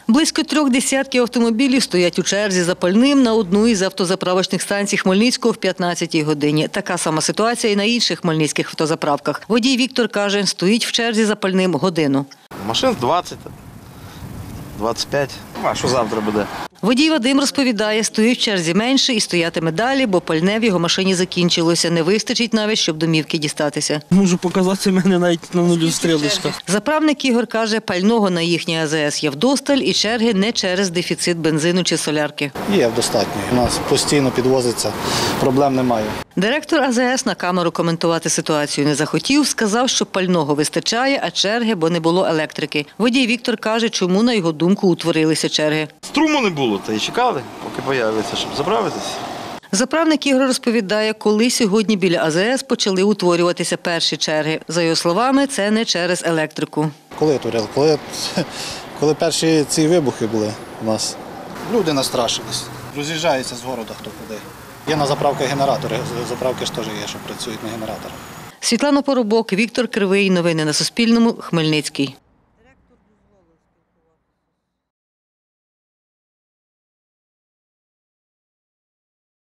Близько 3 десятків автомобілів стоять у черзі за пальним на одну із автозаправочних станцій Хмельницького в 15-й годині. Така сама ситуація і на інших хмельницьких автозаправках. Водій Віктор каже, стоїть в черзі за пальним годину. Машин 20, 25. А що завтра буде? Водій Вадим розповідає, стоїть в черзі менше і стоятиме далі, бо пальне в його машині закінчилося. Не вистачить навіть, щоб домівки дістатися. Можу показати, в мене навіть на нулю стрілочка. Заправник Ігор каже, пального на їхній АЗС є вдосталь і черги не через дефіцит бензину чи солярки. Є достатньо. У нас постійно підвозиться, проблем немає. Директор АЗС на камеру коментувати ситуацію не захотів, сказав, що пального вистачає, а черги, бо не було електрики. Водій Віктор каже, чому, на його думку, утворилися черги. Струму не було, та й чекали, поки появиться, щоб заправитися. Заправник Ігор розповідає, коли сьогодні біля АЗС почали утворюватися перші черги. За його словами, це не через електрику. Коли турили? Коли перші ці вибухи були у нас, люди настрашились. Роз'їжджаються з города хто куди. Є на заправках генератори, заправки ж теж є, що працюють на генераторах. Світлана Поробок, Віктор Кривий. Новини на Суспільному. Хмельницький.